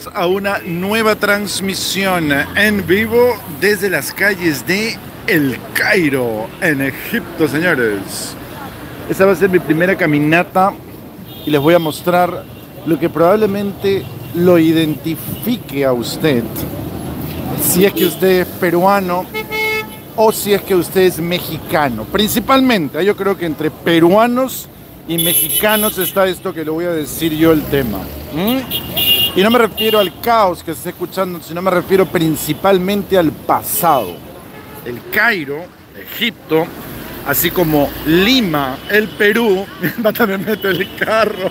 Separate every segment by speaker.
Speaker 1: Bienvenidos a una nueva transmisión en vivo desde las calles de El Cairo, en Egipto, señores. Esta va a ser mi primera caminata y les voy a mostrar lo que probablemente lo identifique a usted, si es que usted es peruano o si es que usted es mexicano. Principalmente, yo creo que entre peruanos y mexicanos está esto que le voy a decir yo el tema. Y no me refiero al caos que se está escuchando, sino me refiero principalmente al pasado. El Cairo, Egipto, así como Lima, el Perú. Me mete el carro.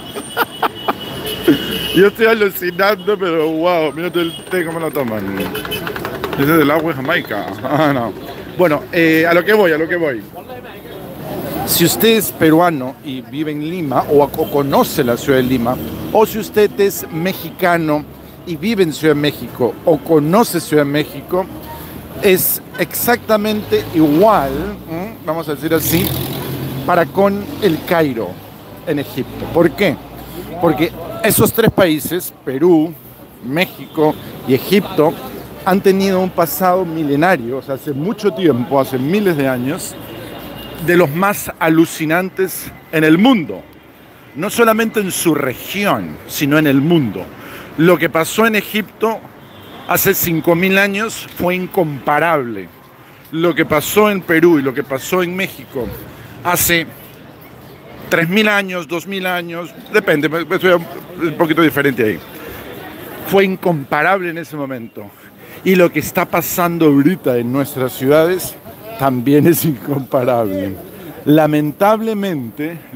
Speaker 1: Yo estoy alucinando, pero wow, mírate el té, cómo lo toman. Ese es del agua de Jamaica. No. Bueno, a lo que voy. Si usted es peruano y vive en Lima o conoce la ciudad de Lima, o si usted es mexicano y vive en Ciudad de México o conoce Ciudad de México, es exactamente igual, vamos a decir así, para con el Cairo en Egipto. ¿Por qué? Porque esos tres países, Perú, México y Egipto, han tenido un pasado milenario, o sea, hace mucho tiempo, hace miles de años, de los más alucinantes en el mundo. No solamente en su región, sino en el mundo. Lo que pasó en Egipto hace 5.000 años fue incomparable. Lo que pasó en Perú y lo que pasó en México hace 3.000 años, 2.000 años, depende, estoy un poquito diferente ahí. Fue incomparable en ese momento. Y lo que está pasando ahorita en nuestras ciudades también es incomparable. Lamentablemente,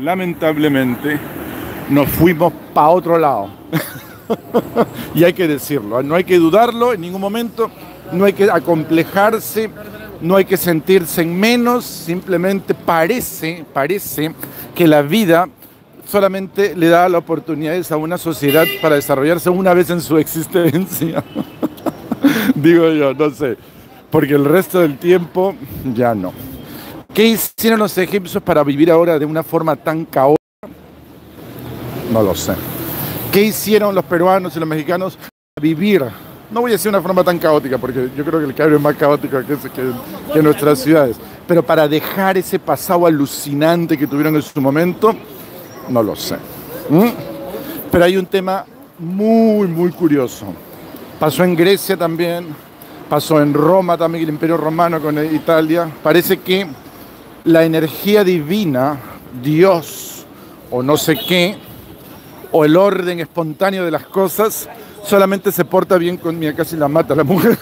Speaker 1: nos fuimos para otro lado. Y hay que decirlo, no hay que dudarlo en ningún momento, no hay que acomplejarse, no hay que sentirse en menos, simplemente parece que la vida solamente le da las oportunidades a una sociedad para desarrollarse una vez en su existencia. Digo yo, no sé, porque el resto del tiempo ya no. ¿Qué hicieron los egipcios para vivir ahora de una forma tan caótica? No lo sé. ¿Qué hicieron los peruanos y los mexicanos para vivir? No voy a decir una forma tan caótica, porque yo creo que el Cairo es más caótico que nuestras ciudades. Pero para dejar ese pasado alucinante que tuvieron en su momento, no lo sé. Pero hay un tema muy curioso. Pasó en Grecia también, pasó en Roma también, el Imperio Romano con Italia. Parece que la energía divina, Dios o no sé qué, o el orden espontáneo de las cosas, solamente se porta bien con... Mira, casi la mata la mujer.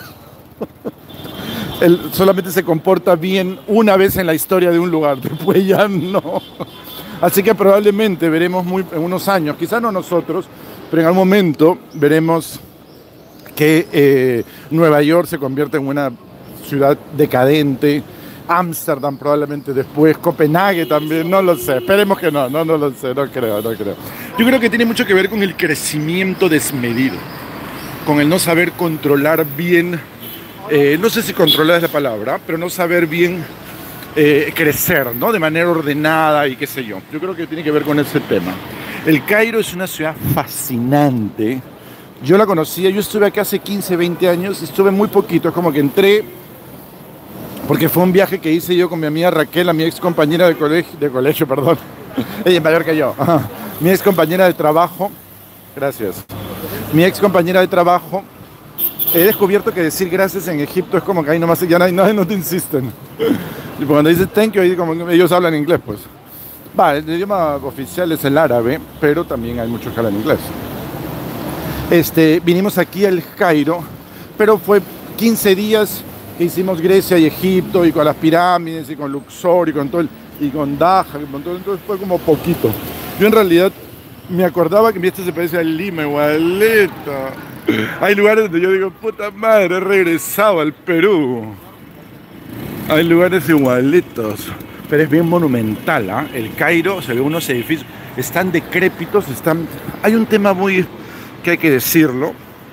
Speaker 1: Solamente se comporta bien una vez en la historia de un lugar, después ya no. Así que probablemente veremos en unos años, quizás no nosotros, pero en algún momento veremos que Nueva York se convierte en una ciudad decadente, Ámsterdam probablemente después, Copenhague también, no lo sé, esperemos que no lo sé, no creo. Yo creo que tiene mucho que ver con el crecimiento desmedido, con el no saber controlar bien, no sé si controlar es la palabra, pero no saber bien crecer, ¿no? De manera ordenada y qué sé yo. Yo creo que tiene que ver con ese tema. El Cairo es una ciudad fascinante. Yo la conocía, yo estuve aquí hace 15, 20 años, estuve muy poquito, es como que entré, porque fue un viaje que hice yo con mi amiga Raquel, mi ex compañera de colegio, perdón, ella es mayor que yo, mi ex compañera de trabajo, gracias, mi ex compañera de trabajo. He descubierto que decir gracias en Egipto es como que ahí nomás, ya no te insisten. Y cuando dices thank you, ahí como que ellos hablan inglés, pues. El idioma oficial es el árabe, pero también hay muchos que hablan inglés. Vinimos aquí al Cairo, pero fue 15 días que hicimos Grecia y Egipto, y con las pirámides, y con Luxor, y con todo y con Daja, entonces fue como poquito. Yo en realidad me acordaba que se parece a Lima, igualito. Hay lugares donde yo digo, puta madre, he regresado al Perú. Hay lugares igualitos, pero es bien monumental, El Cairo, se ve unos edificios, están decrépitos, hay un tema muy... que hay que decirlo.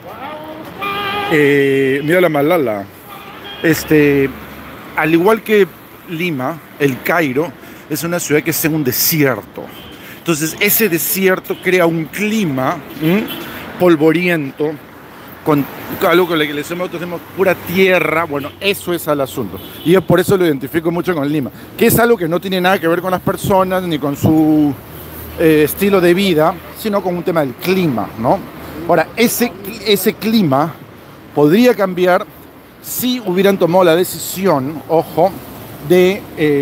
Speaker 1: Mira la Malala. Al igual que Lima, el Cairo es una ciudad que está en un desierto. Entonces ese desierto crea un clima polvoriento, con algo que le nosotros decimos pura tierra. Bueno, eso es el asunto. Y yo por eso lo identifico mucho con Lima, que es algo que no tiene nada que ver con las personas ni con su estilo de vida, sino con un tema del clima, ¿no? Ahora, ese clima podría cambiar si hubieran tomado la decisión, ojo, de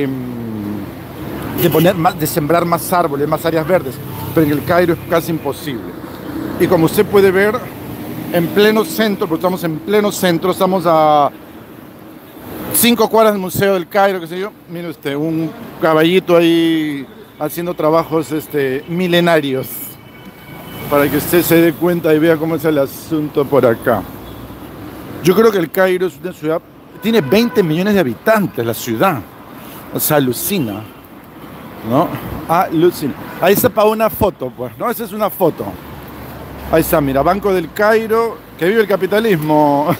Speaker 1: sembrar más árboles, más áreas verdes, pero en el Cairo es casi imposible. Y como usted puede ver, en pleno centro, porque estamos en pleno centro, estamos a 5 cuadras del Museo del Cairo, qué sé yo. Mire usted, un caballito ahí haciendo trabajos milenarios, para que usted se dé cuenta y vea cómo es el asunto por acá. Yo creo que el Cairo es una ciudad, tiene 20 millones de habitantes la ciudad, o sea, alucina, ¿no? Alucina. Ahí está para una foto, pues, ¿no? Esa es una foto. Ahí está, mira, Banco del Cairo, que vive el capitalismo.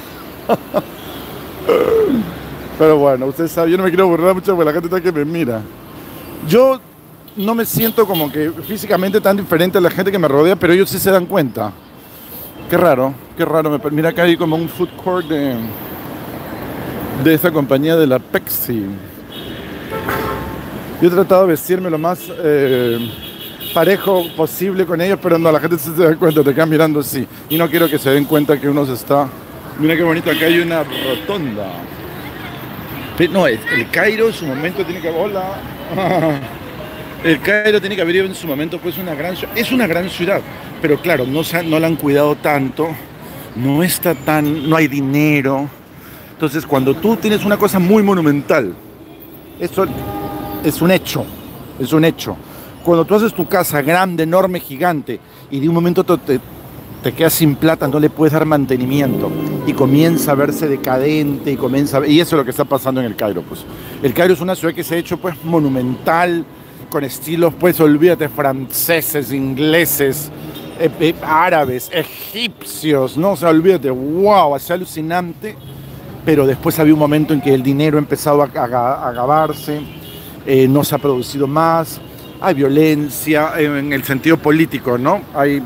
Speaker 1: Pero bueno, usted sabe, yo no me quiero burlar mucho porque la gente está que me mira. Yo no me siento como que físicamente tan diferente a la gente que me rodea, pero ellos sí se dan cuenta. Qué raro. Mira acá hay como un food court de esta compañía de la Pepsi. Yo he tratado de vestirme lo más parejo posible con ellos, pero no, la gente se da cuenta, te quedan mirando así. Y no quiero que se den cuenta que uno se está... Mira qué bonito, acá hay una rotonda. Pero no, el Cairo en su momento tiene que... Hola. El Cairo tiene que haber ido en su momento pues una gran ciudad. Es una gran ciudad, pero claro, no la han cuidado tanto, no hay dinero. Entonces cuando tú tienes una cosa muy monumental, esto es un hecho. Cuando tú haces tu casa grande, enorme, gigante, y de un momento te quedas sin plata, no le puedes dar mantenimiento, y comienza a verse decadente, y eso es lo que está pasando en el Cairo, pues. El Cairo es una ciudad que se ha hecho pues monumental, con estilos, pues olvídate, franceses, ingleses, árabes, egipcios, ¿no? O sea, olvídate, wow, es alucinante, pero después había un momento en que el dinero empezaba a acabarse, no se ha producido más, hay violencia en el sentido político, ¿no? Hay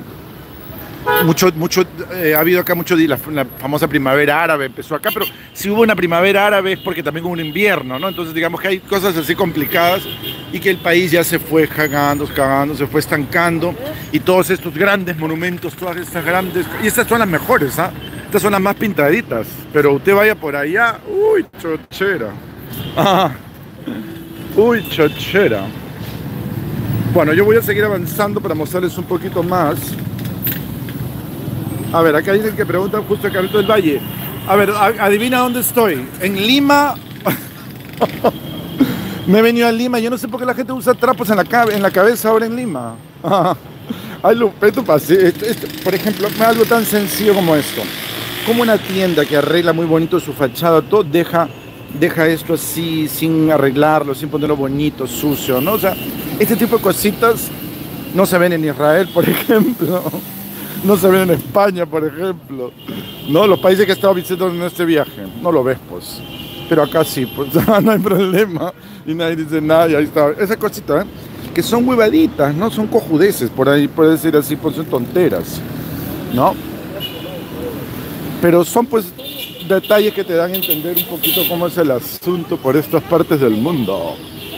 Speaker 1: ha habido acá mucho, la famosa primavera árabe empezó acá, pero si hubo una primavera árabe es porque también hubo un invierno, ¿no? Entonces digamos que hay cosas así complicadas y que el país ya se fue cagando, se fue estancando, y todos estos grandes monumentos, todas estas grandes, y estas son las mejores, ¿ah? Estas son las más pintaditas, pero usted vaya por allá, uy, chochera. Uy, chochera. Bueno, yo voy a seguir avanzando para mostrarles un poquito más. A ver, acá dicen que preguntan justo el Carrito del Valle. A ver, adivina dónde estoy. En Lima. Me he venido a Lima. Yo no sé por qué la gente usa trapos en la cabeza ahora en Lima. Ay, Lupeto, por ejemplo, algo tan sencillo como esto. Como una tienda que arregla muy bonito su fachada, todo deja esto así, sin arreglarlo, sin ponerlo bonito, sucio, ¿no? O sea, este tipo de cositas no se ven en Israel, por ejemplo. No se ven en España, por ejemplo. No, los países que he estado visitando en este viaje, no lo ves, pues. Pero acá sí, pues no hay problema. Y nadie dice nada, y ahí está. Esa cosita, que son huevaditas, ¿no? Son cojudeces, por ahí, por decir así, pues son tonteras, ¿no? Pero son, pues, detalles que te dan a entender un poquito cómo es el asunto por estas partes del mundo.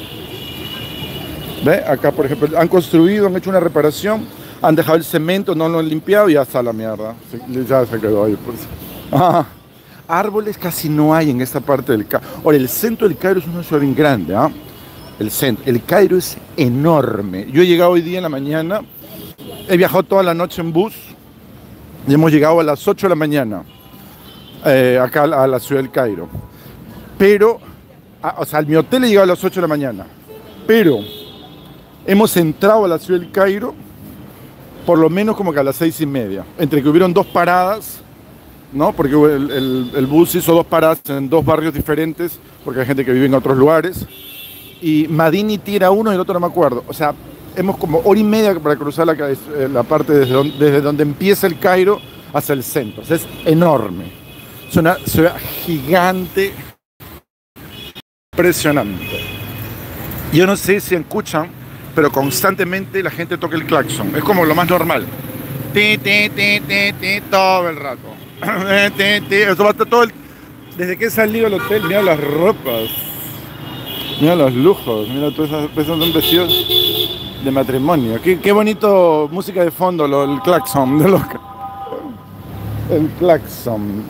Speaker 1: ¿Ve? Acá, por ejemplo, han construido, han hecho una reparación. Han dejado el cemento, no lo han limpiado y ya está la mierda. Ya se quedó ahí, pues. Árboles casi no hay en esta parte del Cairo. Ahora, el centro del Cairo es una ciudad bien grande, ¿ah? El Cairo es enorme. Yo he llegado hoy día en la mañana, he viajado toda la noche en bus y hemos llegado a las 8 de la mañana acá a la ciudad del Cairo. Pero, o sea, mi hotel he llegado a las 8 de la mañana. Pero hemos entrado a la ciudad del Cairo por lo menos como que a las 6:30, entre que hubieron 2 paradas, ¿no? Porque el bus hizo 2 paradas en 2 barrios diferentes, porque hay gente que vive en otros lugares, y Madini tira uno y el otro no me acuerdo. O sea, hemos como hora y media para cruzar la parte desde donde empieza el Cairo hacia el centro. O sea, es enorme. Es una ciudad gigante, impresionante. Yo no sé si escuchan, pero constantemente la gente toca el claxon. Es como lo más normal. Todo el rato. Eso va a estar todo el... Desde que he salido del hotel, mira las ropas. Mira los lujos. Mira todos esos son vestidos de matrimonio. Qué bonito música de fondo, el claxon de loca. El claxon.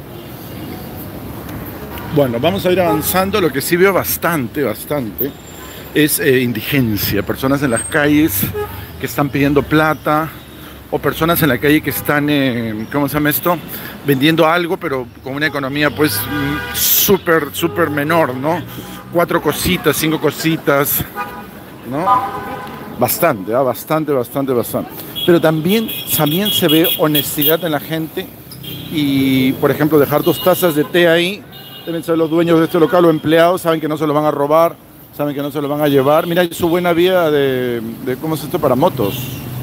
Speaker 1: Bueno, vamos a ir avanzando. Lo que sí veo bastante es indigencia. Personas en las calles que están pidiendo plata, o personas en la calle que están, ¿cómo se llama esto? Vendiendo algo, pero con una economía pues súper menor, ¿no? 4 cositas, 5 cositas, ¿no? Bastante, ¿eh? Bastante. Pero también se ve honestidad en la gente y, por ejemplo, dejar 2 tazas de té ahí. Deben ser los dueños de este local o empleados, saben que no se lo van a robar, saben que no se lo van a llevar. Mira su buena vía de ¿cómo es esto? Para motos,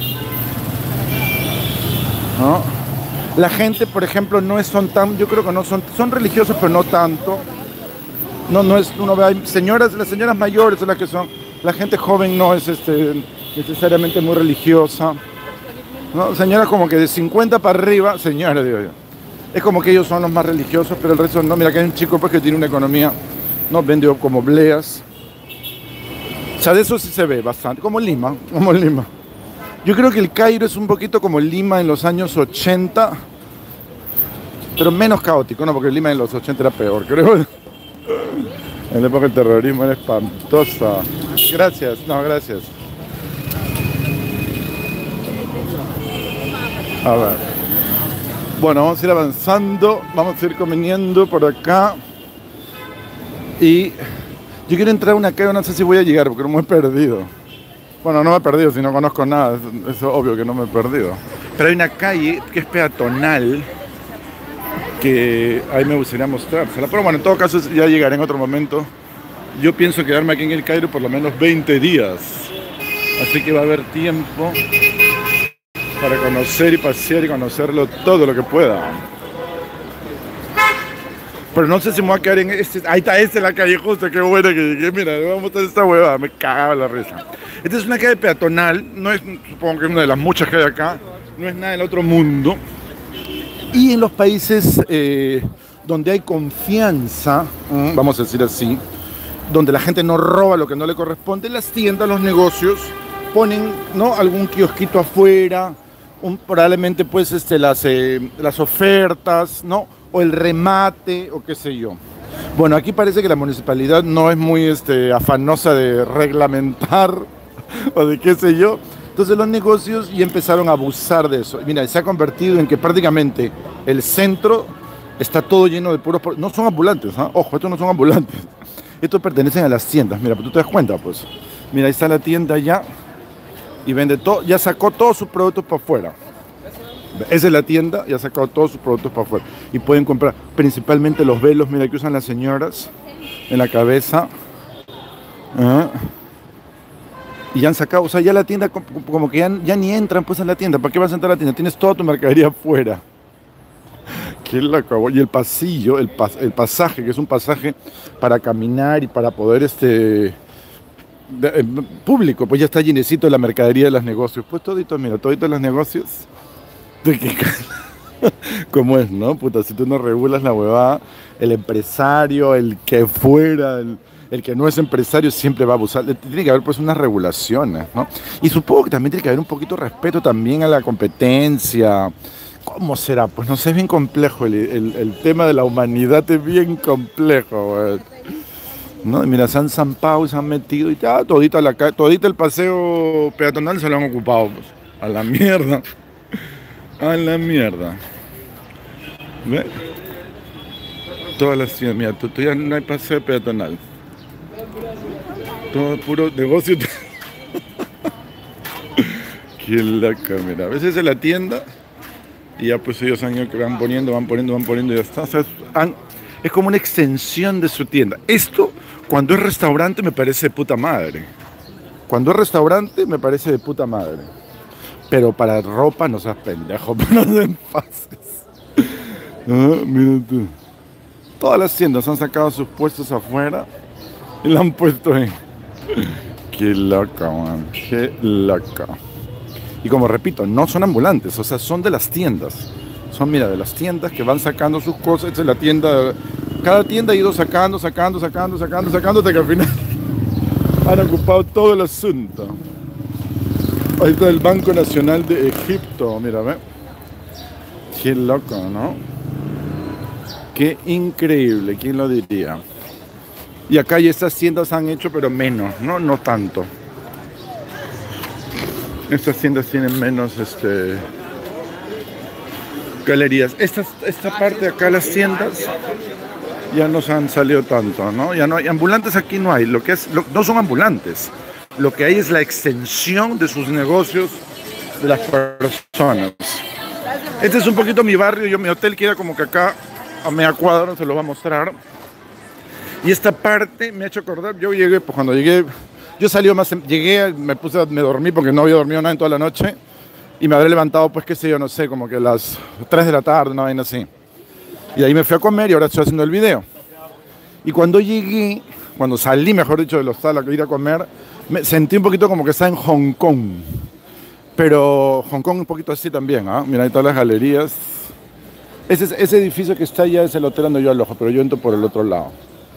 Speaker 1: ¿no? La gente, por ejemplo, yo creo que no son religiosos, pero no tanto. No es, uno ve, las señoras mayores son las que son, la gente joven no es necesariamente muy religiosa, ¿no? Señoras como que de 50 para arriba, señora, digo yo. Es como que ellos son los más religiosos, pero el resto no. Mira, que hay un chico pues que tiene una economía, ¿no? Vende como obleas. O sea, de eso sí se ve bastante, como Lima. Yo creo que el Cairo es un poquito como Lima en los años 80, pero menos caótico, ¿no? Porque Lima en los 80 era peor, creo. En la época del terrorismo era espantosa. Gracias. A ver. Bueno, vamos a ir avanzando, vamos a ir comiendo por acá. Y yo quiero entrar a una calle, no sé si voy a llegar porque no me he perdido. Bueno, no me he perdido, si no conozco nada, es obvio que no me he perdido. Pero hay una calle que es peatonal, que ahí me gustaría mostrársela. Pero bueno, en todo caso ya llegaré en otro momento. Yo pienso quedarme aquí en el Cairo por lo menos 20 días. Así que va a haber tiempo para conocer y pasear y conocerlo todo lo que pueda. Pero no sé si me voy a quedar en ahí está, esta es la calle justa, qué buena que llegué. Mira, le voy a mostrar esta huevada, me cagaba la risa. Esta es una calle peatonal, no es, supongo que es una de las muchas que hay acá, no es nada del otro mundo. Y en los países donde hay confianza, vamos a decir así, donde la gente no roba lo que no le corresponde, las tiendas, los negocios ponen, ¿no? Algún kiosquito afuera, probablemente pues las ofertas, ¿no? O el remate, o qué sé yo. Bueno, aquí parece que la municipalidad no es muy afanosa de reglamentar o de qué sé yo. Entonces los negocios ya empezaron a abusar de eso. Mira, se ha convertido en que prácticamente el centro está todo lleno de puros... No son ambulantes, ¿eh? Ojo, estos no son ambulantes. Estos pertenecen a las tiendas. Mira, pero tú te das cuenta, pues. Mira, ahí está la tienda ya y vende todo. Ya sacó todos sus productos para afuera. Esa es la tienda, ya ha sacado todos sus productos para afuera. Y pueden comprar principalmente los velos, mira, que usan las señoras en la cabeza. Y ya han sacado, o sea, ya la tienda como que ya ni entran pues en la tienda. ¿Para qué vas a entrar a la tienda? Tienes toda tu mercadería afuera. Qué loco. Y el pasillo, el pasaje, que es un pasaje para caminar y para poder público, pues ya está llenecito de la mercadería de los negocios. Pues todito, mira, todito los negocios. ¿Cómo es, no? Puta, si tú no regulas la huevada, el empresario, el que fuera, el que no es empresario siempre va a abusar. Tiene que haber pues unas regulaciones, ¿no? Y supongo que también tiene que haber un poquito de respeto también a la competencia. ¿Cómo será? Pues no sé, es bien complejo. El tema de la humanidad es bien complejo, güey. ¿No? Mira, se han zampado y se han metido y ya, todito el paseo peatonal se lo han ocupado, pues. A la mierda. A la mierda. ¿Ves? Todas las ciudades, mira, ya no hay paseo peatonal. Todo puro negocio. Qué loca, mira. A veces en la tienda y ya pues ellos han ido que van poniendo y ya está. O sea, es como una extensión de su tienda. Esto, cuando es restaurante, me parece de puta madre. Cuando es restaurante, me parece de puta madre. Pero para ropa no seas pendejo, no den pases. Ah, mira tú. Todas las tiendas han sacado sus puestos afuera y la han puesto ahí. Qué loca, man. Qué loca. Y como repito, no son ambulantes, o sea, son de las tiendas. Son, mira, de las tiendas que van sacando sus cosas. Esta es la tienda, cada tienda ha ido sacando, hasta que al final han ocupado todo el asunto. Ahí está el Banco Nacional de Egipto, mira, ve. Qué loco, ¿no? Qué increíble, ¿quién lo diría? Y acá y estas tiendas han hecho, pero menos, ¿no? No tanto. Estas tiendas tienen menos, galerías. Esta parte de acá, las tiendas, ya no se han salido tanto, ¿no? Ya no hay ambulantes, aquí no hay. No son ambulantes. Lo que hay es la extensión de sus negocios de las personas. Este es un poquito mi barrio. Mi hotel queda como que acá a media cuadra, se lo voy a mostrar. Y esta parte me ha hecho acordar. Yo llegué, pues cuando llegué, yo salí más, llegué, me dormí porque no había dormido nada en toda la noche. Y me habré levantado, pues qué sé yo, no sé, como que a las 3 de la tarde, una vaina así. Y ahí me fui a comer y ahora estoy haciendo el video. Y cuando llegué, cuando salí, mejor dicho, del hostal a ir a comer, me sentí un poquito como que estaba en Hong Kong. Pero Hong Kong un poquito así también, ¿ah? Mira, ahí todas las galerías. Ese edificio que está allá es el hotel donde yo alojo, pero yo entro por el otro lado.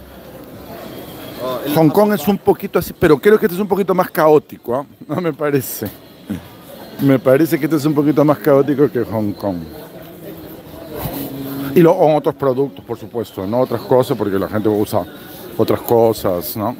Speaker 1: Hong Kong es un poquito así, pero creo que este es un poquito más caótico, ¿ah? No me parece. Me parece que este es un poquito más caótico que Hong Kong. Y otros productos, por supuesto, no otras cosas, porque la gente usa otras cosas, ¿no?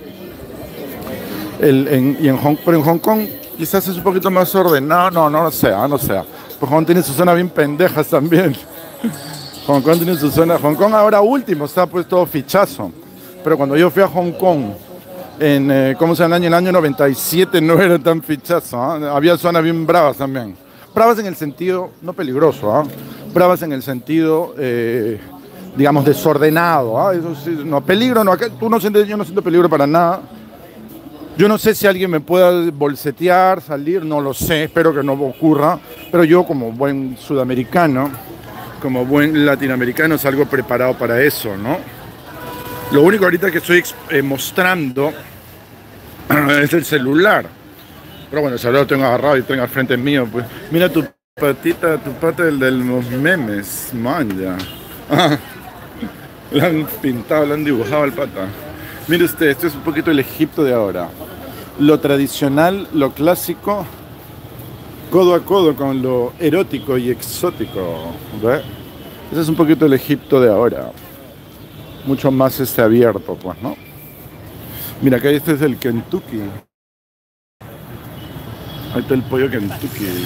Speaker 1: Pero en Hong Kong quizás es un poquito más ordenado, no sea. Pues Hong Kong tiene su zona bien pendejas también. Hong Kong tiene su zona. Hong Kong ahora último está pues todo fichazo. Pero cuando yo fui a Hong Kong, ¿cómo se llama? En el año 97 no era tan fichazo, ¿eh? Había zonas bien bravas también. Bravas en el sentido, no peligroso, ¿eh? Bravas en el sentido, digamos, desordenado, ¿eh? Eso sí, no, peligro no, acá yo no siento peligro para nada. Yo no sé si alguien me pueda bolsetear, salir, no lo sé, espero que no ocurra. Pero yo como buen sudamericano, como buen latinoamericano, salgo preparado para eso, ¿no? Lo único ahorita que estoy mostrando es el celular. Pero bueno, el celular lo tengo agarrado y tengo al frente mío. Pues. Mira tu pata de los memes, man, ya. Lo han pintado, lo han dibujado al pata. Mire usted, esto es un poquito el Egipto de ahora. Lo tradicional, lo clásico, codo a codo con lo erótico y exótico. ¿Ve? Ese es un poquito el Egipto de ahora. Mucho más abierto, pues, ¿no? Mira, acá este es el Kentucky. Ahí está el pollo Kentucky.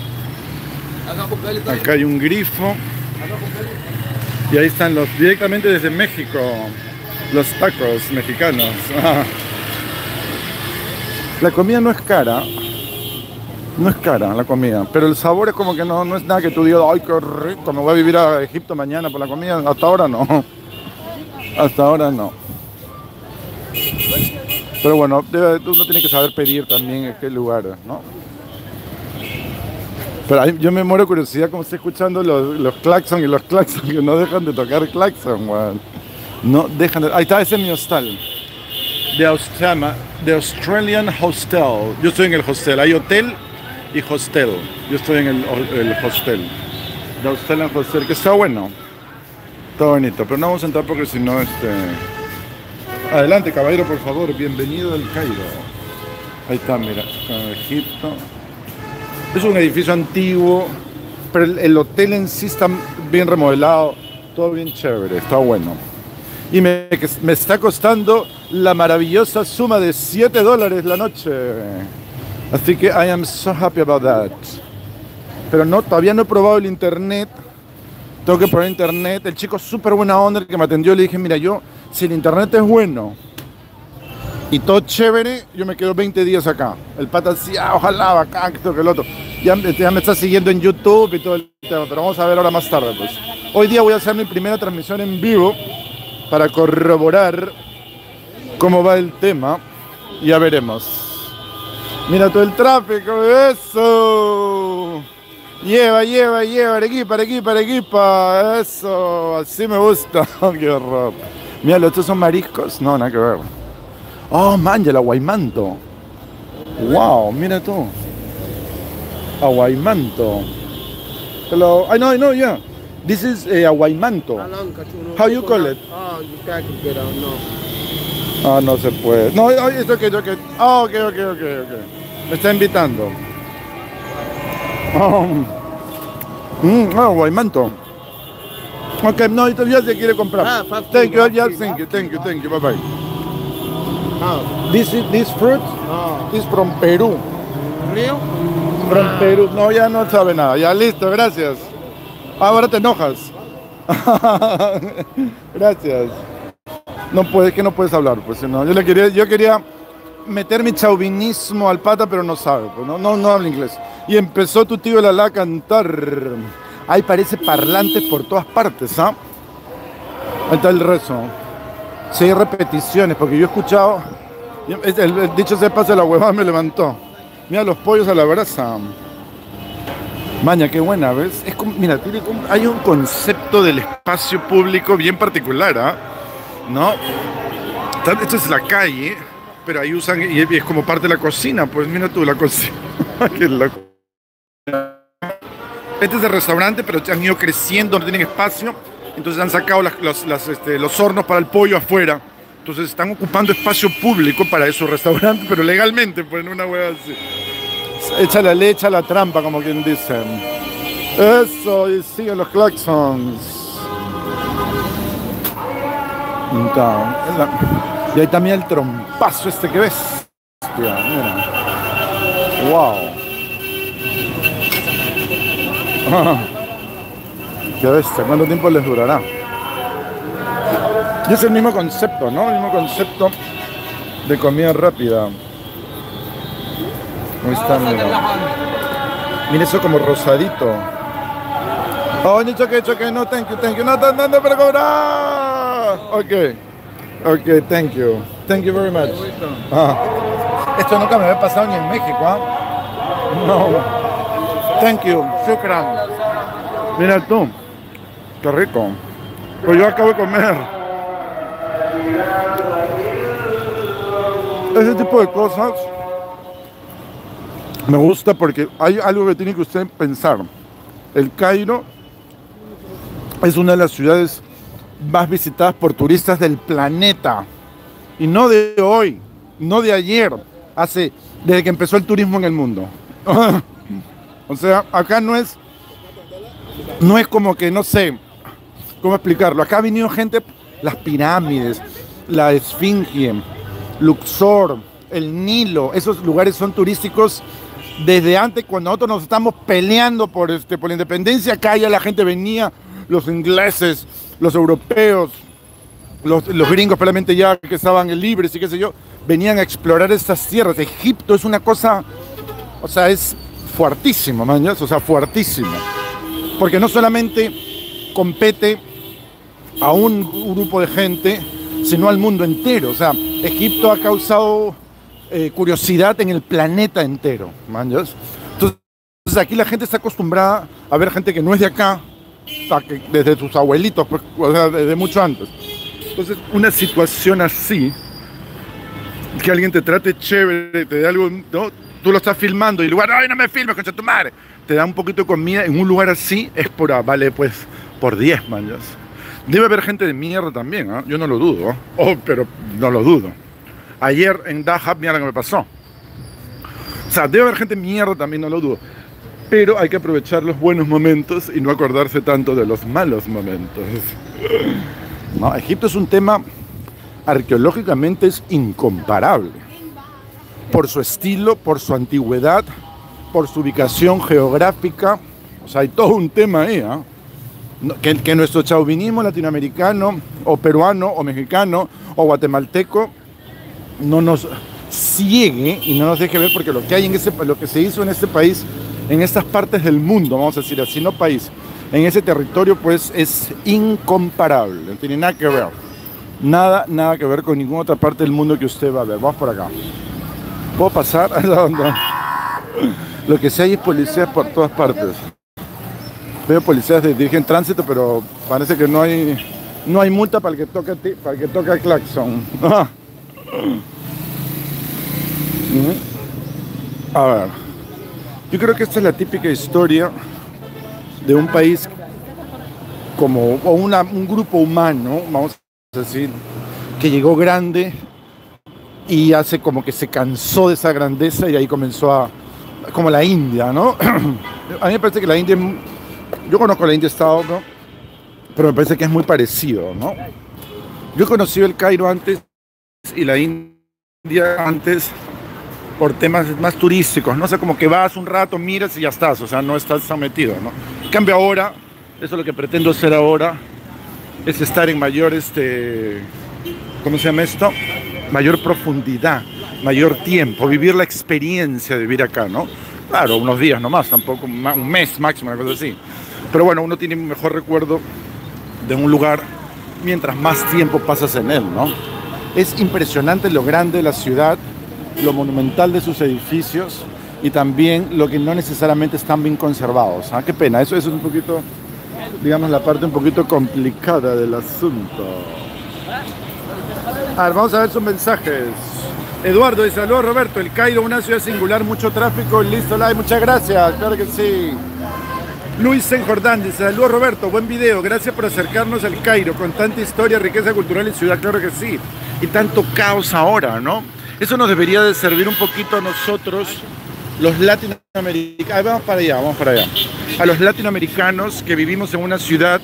Speaker 1: Acá hay un grifo. Y ahí están directamente desde México, los tacos mexicanos. La comida no es cara. No es cara la comida, pero el sabor es como que no es nada que tú digas, ay, qué rico, me voy a vivir a Egipto mañana por la comida. Hasta ahora no. Hasta ahora no. Pero bueno, uno tiene que saber pedir también en qué lugar, ¿no? Pero yo me muero de curiosidad como estoy escuchando los claxon y los claxon que no dejan de tocar claxon, man. No dejan de... Ahí está, ese es mi hostal. The Australian Hostel. Yo estoy en el hostel. Hay hotel y hostel. Yo estoy en el hostel. The Australian Hostel, que está bueno. Está bonito, pero no vamos a entrar porque si no, Adelante, caballero, por favor. Bienvenido al Cairo. Ahí está, mira, Egipto. Es un edificio antiguo, pero el hotel en sí está bien remodelado. Todo bien chévere, está bueno. Y me está costando la maravillosa suma de $7 la noche. Así que I am so happy about that. Pero no, todavía no he probado el internet. Tengo que probar internet. El chico súper buena onda que me atendió. Le dije, mira, si el internet es bueno y todo chévere, yo me quedo 20 días acá. El pata decía, ojalá, bacán, que esto, que el otro. Ya me está siguiendo en YouTube y todo el tema. Pero vamos a ver ahora más tarde, pues. Hoy día voy a hacer mi primera transmisión en vivo para corroborar cómo va el tema. Y ya veremos. Mira todo el tráfico, eso. Lleva, Arequipa. Eso, así me gusta. Qué horror. Mira, ¿estos son mariscos? No, nada que ver. Oh, man, el aguaimanto. Wow, mira tú. Aguaymanto. Hello. I know, yeah. This is Aguaymanto. How you call it?
Speaker 2: Oh, you can't get out, no.
Speaker 1: Ah, no se puede. No, it's okay. Oh, ok. Me está invitando. Aguaymanto. Ok, no, ya se quiere comprar. Thank you, bye bye. This fruit is from Peru.
Speaker 2: ¿Río?
Speaker 1: From Perú. No, ya no sabe nada. Ya listo, gracias. Ahora te enojas. Gracias. No puedes, que no puedes hablar, pues no. Yo quería meter mi chauvinismo al pata, pero no sabe, pues, no habla inglés. Y empezó tu tío Lala a cantar. Ahí parece parlantes por todas partes, ¿ah? Ahí está el rezo. Sí, hay repeticiones, porque yo he escuchado. El dicho sea paso, la huevada me levantó. Mira los pollos a la brasa. Maña, qué buena, ¿ves? Es como, mira, hay un concepto del espacio público bien particular, ¿ah? ¿No? Esto es la calle, pero ahí usan, y es como parte de la cocina, pues mira tú, la cocina. Este es el restaurante, pero han ido creciendo, no tienen espacio, entonces han sacado los hornos para el pollo afuera. Entonces están ocupando espacio público para esos restaurantes, pero legalmente, pues en una hueá así. Echa la leche a la trampa, como quien dice. Eso, y siguen los claxons. Y ahí también el trompazo este que ves. Hostia, mira. Wow. Qué bestia, ¿cuánto tiempo les durará? Y es el mismo concepto, ¿no? El mismo concepto de comida rápida. Ahí está, mira. Mira eso como rosadito. Oh, ni choque, no, thank you. No, para cobrar. Ok, thank you very much. Esto nunca me había pasado ni en México, ¿ah? No. Thank you, shukran. Mira tú, qué rico. Pues yo acabo de comer. Ese tipo de cosas me gusta porque hay algo que tiene que usted pensar. El Cairo es una de las ciudades más visitadas por turistas del planeta. Y no de hoy, no de ayer, desde que empezó el turismo en el mundo. O sea, acá no es como que, no sé cómo explicarlo. Acá ha venido gente, las pirámides, la Esfinge, Luxor, el Nilo, esos lugares son turísticos desde antes, cuando nosotros nos estamos peleando por la independencia. Acá ya la gente venía, los ingleses, los europeos, los gringos probablemente ya que estaban libres y qué sé yo, venían a explorar estas tierras. Egipto es una cosa, o sea, es fuertísimo, mañas, o sea, fuertísimo. Porque no solamente compete a un grupo de gente, sino al mundo entero. O sea, Egipto ha causado curiosidad en el planeta entero, mañas. Entonces aquí la gente está acostumbrada a ver gente que no es de acá, desde sus abuelitos, pues, o sea, desde mucho antes. Entonces, una situación así, que alguien te trate chévere, te dé algo, ¿no? Tú lo estás filmando y el lugar, ¡ay, no me filmes, concha tu madre! Te da un poquito de comida en un lugar así, es vale, pues, por 10, mañas. Debe haber gente de mierda también, ¿eh? Yo no lo dudo, pero no lo dudo. Ayer en Dahab, mira lo que me pasó. O sea, debe haber gente de mierda también, no lo dudo. Pero hay que aprovechar los buenos momentos y no acordarse tanto de los malos momentos. No, Egipto es un tema, arqueológicamente es incomparable. Por su estilo, por su antigüedad, por su ubicación geográfica. O sea, hay todo un tema ahí, ¿eh? Que nuestro chauvinismo latinoamericano, o peruano, o mexicano, o guatemalteco, no nos ciegue y no nos deje ver, porque lo que hay lo que se hizo en este país, en estas partes del mundo, vamos a decir así, no país, en ese territorio, pues es incomparable, no tiene nada que ver, nada que ver con ninguna otra parte del mundo que usted va a ver. Vamos por acá. ¿Puedo pasar? Lo que sí hay es policías por todas partes. Veo policías que dirigen tránsito, pero parece que no hay multa para el que toca el claxon. A ver. Yo creo que esta es la típica historia de un país como, o un grupo humano, vamos a decir, que llegó grande y hace como que se cansó de esa grandeza y ahí comenzó a, como la India, ¿no? A mí me parece que la India, yo conozco la India, he estado, ¿no? Pero me parece que es muy parecido, ¿no? Yo he conocido el Cairo antes y la India antes por temas más turísticos, ¿no? O sea, como que vas un rato, miras y ya estás, o sea, no estás tan metido, ¿no? En cambio ahora, eso es lo que pretendo hacer ahora, es estar en mayor, ¿cómo se llama esto? Mayor profundidad, mayor tiempo, vivir la experiencia de vivir acá, ¿no? Claro, unos días nomás, tampoco un mes máximo, una cosa así. Pero bueno, uno tiene un mejor recuerdo de un lugar mientras más tiempo pasas en él, ¿no? Es impresionante lo grande de la ciudad, lo monumental de sus edificios y también lo que no necesariamente están bien conservados. ¿Ah? Qué pena, eso es un poquito, digamos, la parte un poquito complicada del asunto. A ver, vamos a ver sus mensajes. Eduardo dice, saludos Roberto, el Cairo, una ciudad singular, mucho tráfico, listo, like, muchas gracias, claro que sí. Luis Sen Jordán dice, saludos Roberto, buen video, gracias por acercarnos al Cairo, con tanta historia, riqueza cultural y ciudad, claro que sí. Y tanto caos ahora, ¿no? Eso nos debería de servir un poquito a nosotros, los latinoamericanos, vamos para allá, a los latinoamericanos que vivimos en una ciudad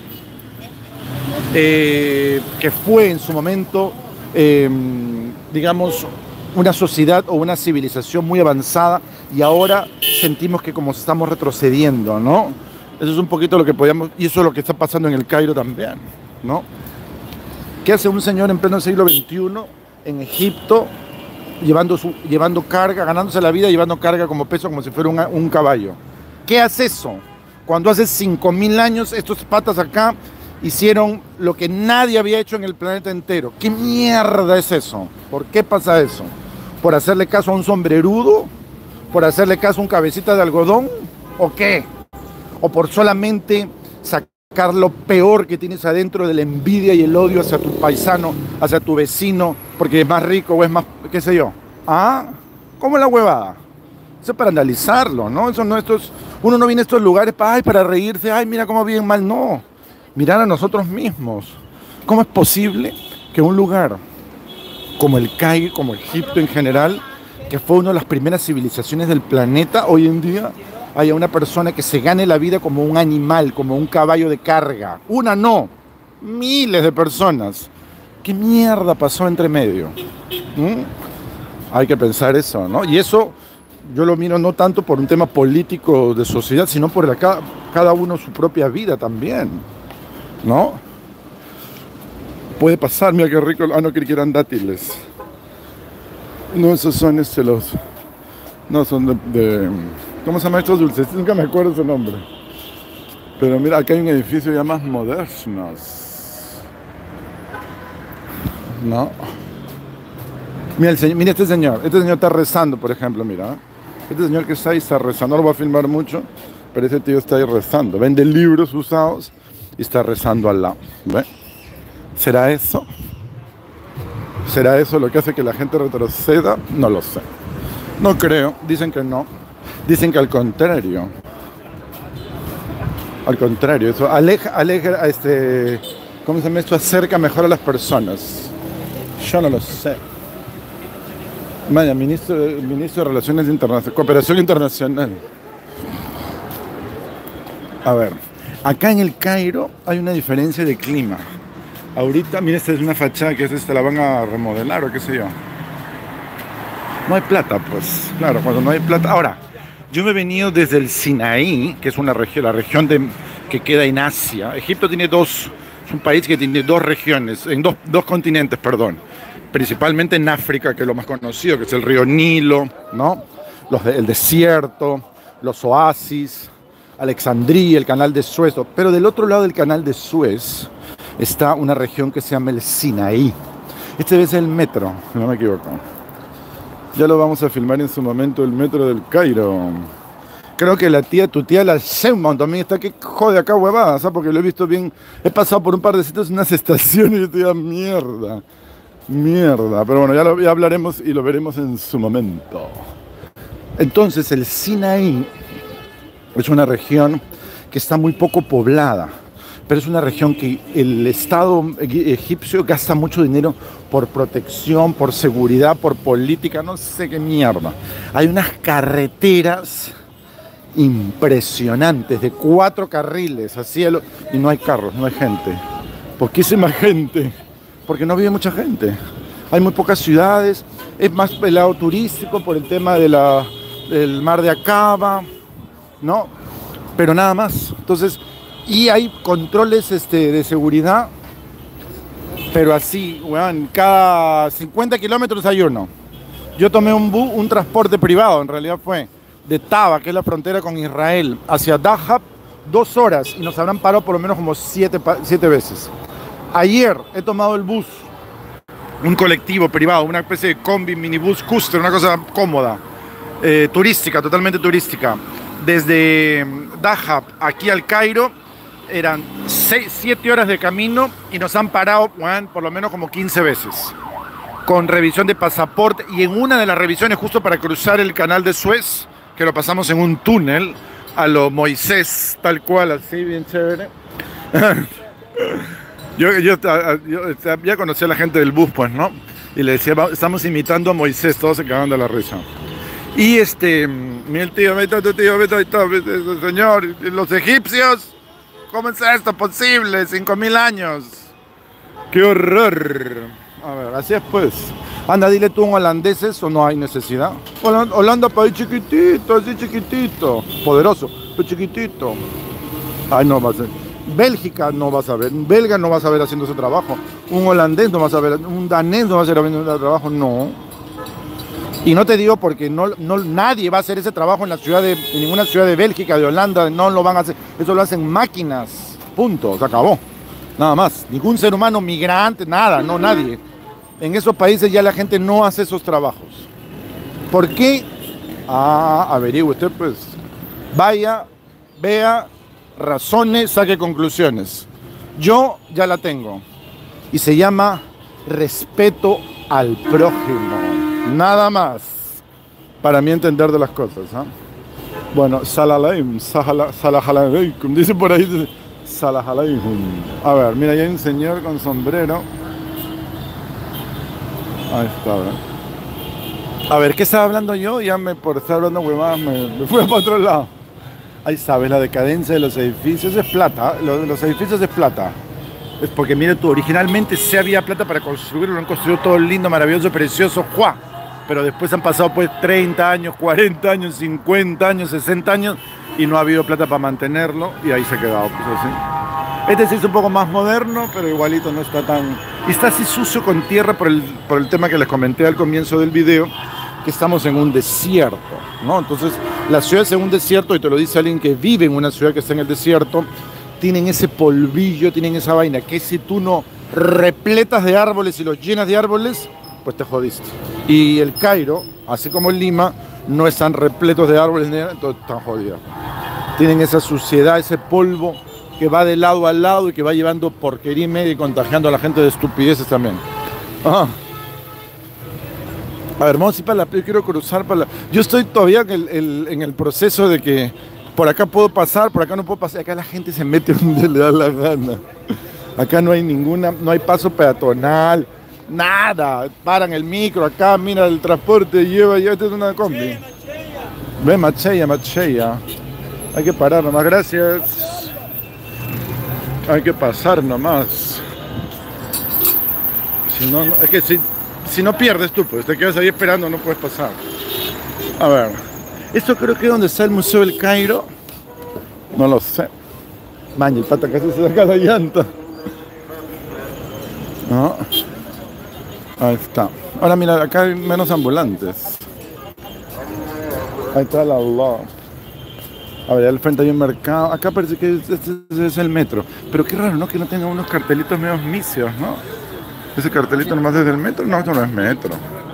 Speaker 1: que fue en su momento, digamos, una sociedad o una civilización muy avanzada y ahora sentimos que como estamos retrocediendo, ¿no? Eso es un poquito lo que podíamos, y eso es lo que está pasando en el Cairo también, ¿no? ¿Qué hace un señor en pleno siglo XXI en Egipto llevando carga, ganándose la vida, llevando carga como peso, como si fuera un caballo? ¿Qué hace eso? Cuando hace 5.000 años estos patas acá hicieron lo que nadie había hecho en el planeta entero. ¿Qué mierda es eso? ¿Por qué pasa eso? ¿Por hacerle caso a un sombrerudo? ¿Por hacerle caso a un cabecita de algodón? ¿O qué? ¿O por solamente sacar lo peor que tienes adentro de la envidia y el odio hacia tu paisano, hacia tu vecino, porque es más rico o es más, qué sé yo? ¿Ah? ¿Cómo es la huevada? Eso es para analizarlo, ¿no? Eso no, uno no viene a estos lugares para reírse, ay, mira cómo bien mal, no. Mirar a nosotros mismos. ¿Cómo es posible que un lugar como el Cairo, como Egipto en general, que fue una de las primeras civilizaciones del planeta, hoy en día haya una persona que se gane la vida como un animal, como un caballo de carga? Una no, miles de personas. ¿Qué mierda pasó entre medio? Hay que pensar eso, ¿no? Y eso yo lo miro no tanto por un tema político de sociedad, sino por cada uno su propia vida también, ¿no? Puede pasar, mira qué rico. Ah, no, que eran dátiles. No, esos son los... No, son de... ¿Cómo se llaman estos dulces? Nunca me acuerdo su nombre. Pero mira, acá hay un edificio ya más modernos, ¿no? Mira, mira este señor está rezando, por ejemplo, mira. Este señor que está ahí está rezando, no lo voy a filmar mucho, pero ese tío está ahí rezando. Vende libros usados y está rezando al lado. ¿Ve? ¿Será eso? ¿Será eso lo que hace que la gente retroceda? No lo sé. No creo. Dicen que no. Dicen que al contrario. Al contrario. Eso aleja, ¿cómo se llama esto? Acerca mejor a las personas. Yo no lo sé. Vaya, ministro de Relaciones Internacionales, Cooperación Internacional. A ver, acá en el Cairo hay una diferencia de clima. Ahorita, mira, esta es una fachada que la van a remodelar o qué sé yo. No hay plata, pues. Claro, cuando no hay plata. Ahora, yo me he venido desde el Sinaí, que es una región, la región que queda en Asia. Egipto tiene es un país que tiene dos regiones, en dos continentes, perdón. Principalmente en África, que es lo más conocido, que es el río Nilo, ¿no? El desierto, los oasis, Alejandría, el canal de Suez. Pero del otro lado del canal de Suez está una región que se llama el Sinaí. Este es el metro, si no me equivoco. Ya lo vamos a filmar en su momento, el metro del Cairo. Creo que tu tía, la Sheinbaum, también está que jode acá huevadas, ¿sabes? Porque lo he visto bien. He pasado por un par de sitios, unas estaciones y yo estoy mierda. Mierda. Pero bueno, ya hablaremos y lo veremos en su momento. Entonces, el Sinaí Es una región que está muy poco poblada, pero es una región que el Estado egipcio gasta mucho dinero por protección, por seguridad, por política, no sé qué mierda. Hay unas carreteras impresionantes de 4 carriles a cielo y no hay carros, no hay gente. Poquísima gente, porque no vive mucha gente. Hay muy pocas ciudades, es más el lado turístico por el tema de del mar de Aqaba, ¿no? Pero nada más. Entonces, y hay controles de seguridad, pero así, weón, cada 50 kilómetros hay uno. Yo tomé un transporte privado, en realidad fue de Taba, que es la frontera con Israel, hacia Dahab, 2 horas, y nos habrán parado por lo menos como 7 veces. Ayer he tomado el bus, un colectivo privado, una especie de combi, minibús, Custer, una cosa cómoda, turística, totalmente turística. Desde Dahab aquí al Cairo eran 7 horas de camino y nos han parado, bueno, por lo menos como 15 veces. Con revisión de pasaporte, y en una de las revisiones justo para cruzar el canal de Suez, que lo pasamos en un túnel a lo Moisés, tal cual, así, bien chévere. Yo ya conocí a la gente del bus, pues, ¿no? Y le decía, estamos imitando a Moisés, todos se cagaban de la risa. Y mi tío, señor, los egipcios, ¿cómo es esto posible? 5000 años. ¡Qué horror! A ver, así es pues. Anda, dile tú a un holandés eso, no hay necesidad. Holanda, país chiquitito, así chiquitito. Poderoso, pero chiquitito. Ay, no va a ser. Bélgica no vas a ver, un belga no vas a ver haciendo ese trabajo. Un holandés no vas a ver, un danés no vas a ver haciendo ese trabajo, no. Y no te digo porque nadie va a hacer ese trabajo en ninguna ciudad de Bélgica, de Holanda, no lo van a hacer. Eso lo hacen máquinas, punto, se acabó. Nada más, ningún ser humano, migrante, nada, no, nadie. En esos países ya la gente no hace esos trabajos. ¿Por qué? Averigüe usted pues. Vaya, vea, razone, saque conclusiones. Yo ya la tengo. Y se llama respeto al prójimo. Nada más. Para mí entender de las cosas. Bueno, salam alaikum. Dice por ahí, salam alaikum. A ver, mira, ahí hay un señor con sombrero. Ahí está, ¿verdad? A ver, ¿qué estaba hablando yo? Ya por estar hablando huevadas me fui para otro lado. Ahí sabes, la decadencia de los edificios es plata. Los edificios es plata. Es porque, mira tú, originalmente sí había plata para construirlo, lo han construido todo lindo, maravilloso, precioso, ¡juá! Pero después han pasado pues 30 años, 40 años, 50 años, 60 años y no ha habido plata para mantenerlo y ahí se ha quedado, pues así. Este sí es un poco más moderno, pero igualito no está tan... Y está así sucio con tierra por el tema que les comenté al comienzo del video, que estamos en un desierto, ¿no? Entonces, las ciudades en un desierto, y te lo dice alguien que vive en una ciudad que está en el desierto, tienen ese polvillo, tienen esa vaina, que si tú no repletas de árboles y los llenas de árboles, pues te jodiste. Y el Cairo, así como el Lima, no están repletos de árboles, entonces están jodidos. Tienen esa suciedad, ese polvo que va de lado a lado y que va llevando porquería y media y contagiando a la gente de estupideces también. Ajá. A ver, vamos a ir para la... Yo quiero cruzar para la... Yo estoy todavía en el proceso de que por acá puedo pasar, por acá no puedo pasar. Acá la gente se mete donde le da la gana. Acá no hay no hay paso peatonal, nada. Paran el micro acá, mira el transporte, lleva, esto es una combi. Ve, Macheya. Hay que parar nomás, gracias. Hay que pasar nomás. Si no, es que si no pierdes tú, pues te quedas ahí esperando, no puedes pasar. A ver, esto creo que es donde está el Museo del Cairo. No lo sé. Maña, el pata casi se saca la llanta. No. Ahí está. Ahora mira, acá hay menos ambulantes. Ahí está la Allah. A ver, al frente hay un mercado. Acá parece que este es el metro. Pero qué raro, ¿no? Que no tenga unos cartelitos medio misios, ¿no? Ese cartelito nomás desde el metro. No, esto no es metro.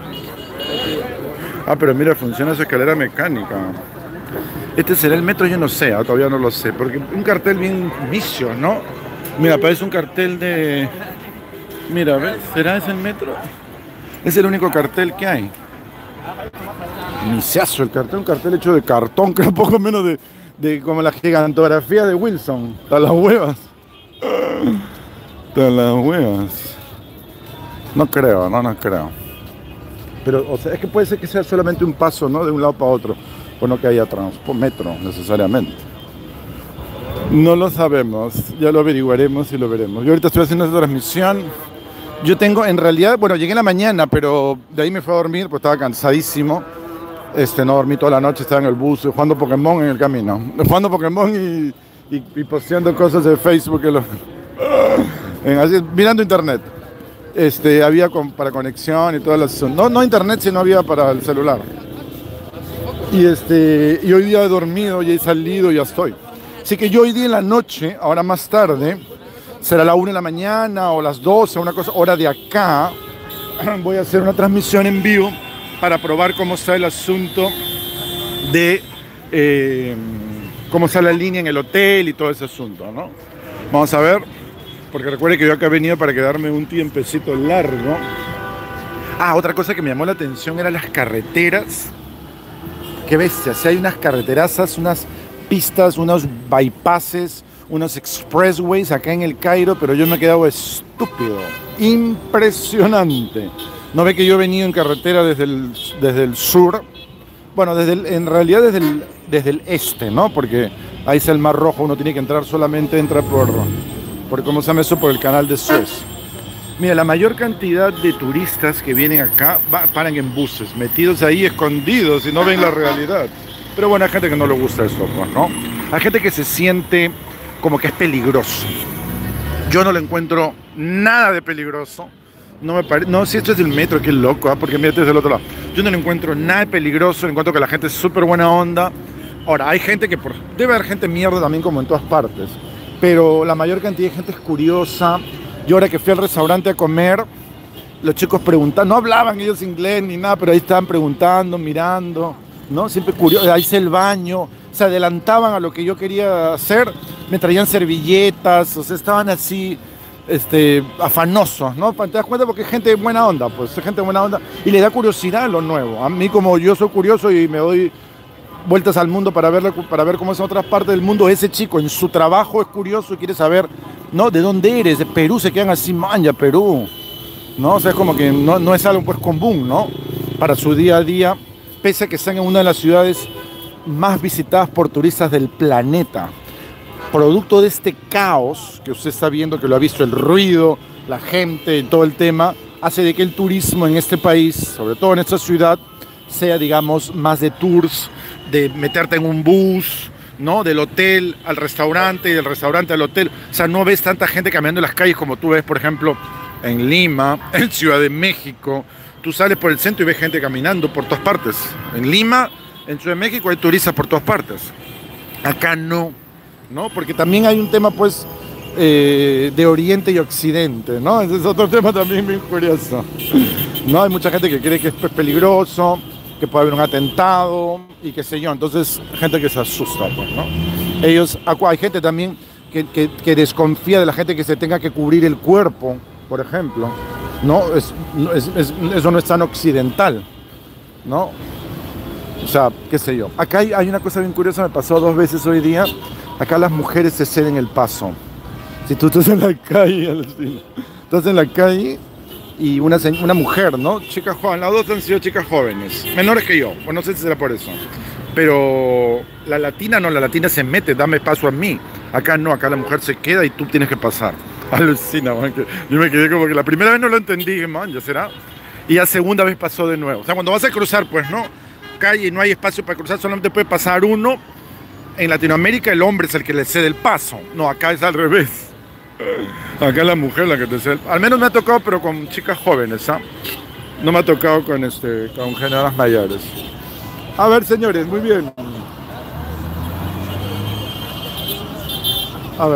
Speaker 1: Ah, pero mira, funciona esa escalera mecánica. Este será el metro, yo no sé, todavía no lo sé. Porque un cartel bien vicio, ¿no? Mira, parece un cartel de... Mira, ¿ves? ¿Será ese el metro? Es el único cartel que hay. Iniciazo el cartel, un cartel hecho de cartón, creo poco menos de de como la gigantografía de Wilson. Hasta las huevas. Hasta las huevas. No creo, no creo. Pero, o sea, es que puede ser que sea solamente un paso, ¿no? De un lado para otro. Pues no que haya metro, necesariamente. No lo sabemos. Ya lo averiguaremos y lo veremos. Yo ahorita estoy haciendo esta transmisión. Yo tengo, en realidad, bueno, llegué en la mañana, pero de ahí me fui a dormir, pues estaba cansadísimo. No dormí toda la noche, estaba en el bus, jugando Pokémon en el camino. Jugando Pokémon y posteando cosas de Facebook. Así, mirando internet. Había para conexión y todas las... No internet, sino había para el celular. Y hoy día he dormido, ya he salido, ya estoy. Así que yo hoy día en la noche, ahora más tarde, será la 1 de la mañana o las 12, una cosa, hora de acá, voy a hacer una transmisión en vivo para probar cómo está el asunto de cómo está la línea en el hotel y todo ese asunto, ¿no? Vamos a ver, porque recuerde que yo acá he venido para quedarme un tiempecito largo. Otra cosa que me llamó la atención eran las carreteras. Qué bestia, si hay unas carreterazas, unas pistas, unos bypasses, unos expressways acá en el Cairo, pero yo me he quedado estúpido. Impresionante. ¿No ve que yo he venido en carretera desde el sur? Bueno, en realidad desde el este, ¿no? Porque ahí está el Mar Rojo, uno tiene que entrar, solamente entra por ¿cómo se llama eso? Por el canal de Suez. Mira, la mayor cantidad de turistas que vienen acá paran en buses, metidos ahí, escondidos, y no ven la realidad. Pero bueno, hay gente que no le gusta eso, pues, ¿no? Hay gente que se siente como que es peligroso. Yo no le encuentro nada de peligroso. No me parece. No, si esto es del metro, qué loco, porque mira, este es del otro lado. Yo no le encuentro nada de peligroso, encuentro que la gente es súper buena onda. Ahora, hay gente que debe haber gente mierda también, como en todas partes. Pero la mayor cantidad de gente es curiosa. Yo ahora que fui al restaurante a comer, los chicos preguntaban, no hablaban ellos inglés ni nada, pero ahí estaban preguntando, mirando, ¿no? Siempre curioso, ahí hice el baño, se adelantaban a lo que yo quería hacer, me traían servilletas, o sea, estaban así, afanosos, ¿no? ¿Te das cuenta? Porque es gente buena onda, pues, es gente buena onda, y le da curiosidad a lo nuevo. A mí, como yo soy curioso y me doy vueltas al mundo para ver cómo es en otras partes del mundo, ese chico en su trabajo es curioso y quiere saber, ¿no? ¿De dónde eres? De Perú, se quedan así, ya Perú, ¿no? O sea, es como que no es algo pues común, ¿no? Para su día a día, pese a que están en una de las ciudades más visitadas por turistas del planeta. Producto de este caos que usted está viendo, que lo ha visto, el ruido, la gente, todo el tema, hace de que el turismo en este país, sobre todo en esta ciudad, sea, digamos, más de tours, de meterte en un bus, ¿no? Del hotel al restaurante y del restaurante al hotel. O sea, no ves tanta gente caminando en las calles como tú ves, por ejemplo, en Lima, en Ciudad de México. Tú sales por el centro y ves gente caminando por todas partes. En Lima, en Ciudad de México, hay turistas por todas partes. Acá no, ¿no? Porque también hay un tema, pues, de Oriente y Occidente, ¿no? Ese es otro tema también bien curioso. ¿No? Hay mucha gente que cree que es peligroso, que puede haber un atentado y qué sé yo. Entonces, gente que se asusta, pues, ¿no? Hay gente también que desconfía de la gente que se tenga que cubrir el cuerpo, por ejemplo, ¿no? Eso no es tan occidental, ¿no? O sea, qué sé yo. Acá hay una cosa bien curiosa, me pasó 2 veces hoy día. Acá las mujeres se ceden el paso. Si tú estás en la calle, estás en la calle y una mujer, ¿no? Chicas jóvenes, las dos han sido chicas jóvenes, menores que yo, pues no sé si será por eso. Pero la latina no, la latina se mete, dame paso a mí. Acá no, acá la mujer se queda y tú tienes que pasar. Alucina, man, que yo me quedé como que la primera vez no lo entendí, man, ya será. Y la segunda vez pasó de nuevo. O sea, cuando vas a cruzar, pues no, calle y no hay espacio para cruzar, solamente puede pasar uno. En Latinoamérica el hombre es el que le cede el paso. No, acá es al revés. Acá es la mujer la que te cede. Al menos me ha tocado, pero con chicas jóvenes, ¿ah? No me ha tocado con generadas mayores. A ver, señores, muy bien. A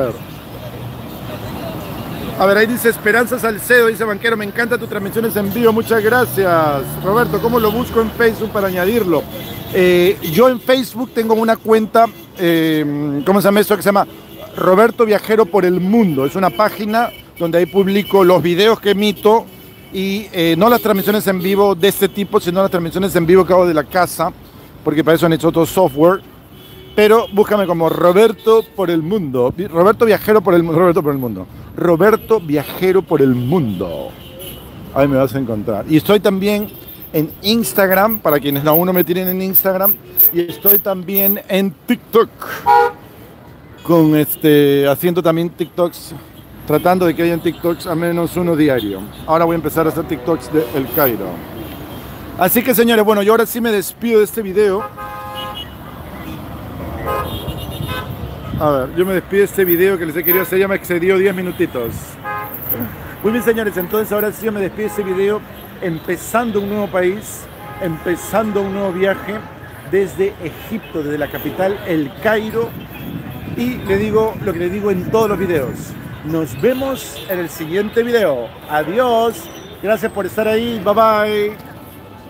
Speaker 1: ver, ahí dice Esperanza Salcedo, dice Banquero, me encanta tus transmisiones en vivo, muchas gracias. Roberto, ¿cómo lo busco en Facebook para añadirlo? Yo en Facebook tengo una cuenta, ¿cómo se llama esto? Que se llama Roberto Viajero por el Mundo. Es una página donde ahí publico los videos que emito y no las transmisiones en vivo de este tipo, sino las transmisiones en vivo que hago de la casa, porque para eso han hecho otro software. pero búscame como Roberto por el mundo. Roberto Viajero por el mundo. Roberto por el mundo. Roberto Viajero por el mundo. Ahí me vas a encontrar. Y estoy también en Instagram, para quienes aún no me tienen en Instagram. Y estoy también en TikTok. Haciendo también TikToks. Tratando de que hayan TikToks al menos uno diario. Ahora voy a empezar a hacer TikToks de El Cairo. Así que señores, bueno, yo ahora sí me despido de este video. A ver, yo me despido de este video que les he querido hacer, ya me excedió 10 minutitos. Muy bien señores, entonces ahora sí yo me despido de este video, empezando un nuevo país, empezando un nuevo viaje desde Egipto, desde la capital, El Cairo. Y le digo lo que le digo en todos los videos. Nos vemos en el siguiente video. Adiós. Gracias por estar ahí. Bye bye.